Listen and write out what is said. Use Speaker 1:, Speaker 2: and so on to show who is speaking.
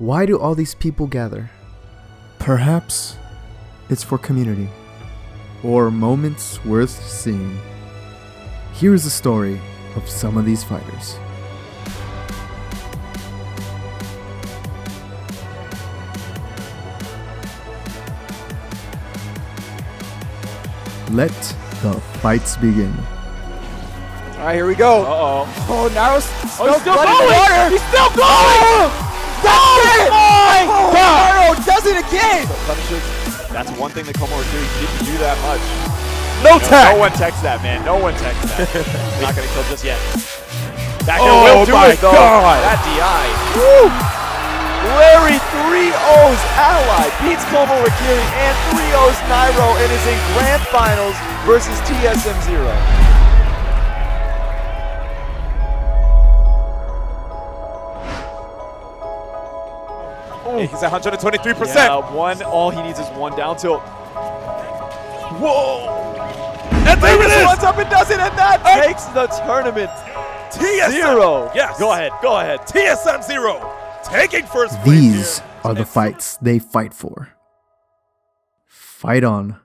Speaker 1: Why do all these people gather? Perhaps it's for community or moments worth seeing. Here's the story of some of these fighters. Let the fights begin.
Speaker 2: All right, here we go.
Speaker 3: Uh-oh.
Speaker 2: Oh, Naru's
Speaker 3: He's still going!
Speaker 2: water.
Speaker 3: He's still going!
Speaker 2: That's it!
Speaker 3: my God!
Speaker 2: Naru does it again!
Speaker 3: That's one thing that Komura do. He didn't do that much.
Speaker 2: No tech!
Speaker 3: No one texts that, man. No one texts that. Not going to kill just yet. Back
Speaker 2: Oh
Speaker 3: will do
Speaker 2: my
Speaker 3: it, though.
Speaker 2: God.
Speaker 3: That DI. Woo! Larry 3-0's ally beats Kobo Rikiri and 3-0's Nairo and is in grand finals versus TSM 0.
Speaker 2: He's at 123%.
Speaker 3: Yeah, all he needs is one down tilt. Whoa!
Speaker 2: And there it is!
Speaker 3: Runs up and does it, and that takes the tournament.
Speaker 2: TSM
Speaker 3: 0.
Speaker 2: Yes.
Speaker 3: Go ahead.
Speaker 2: TSM 0 taking first place
Speaker 1: These
Speaker 2: here.
Speaker 1: are the fights they fight for. Fight on.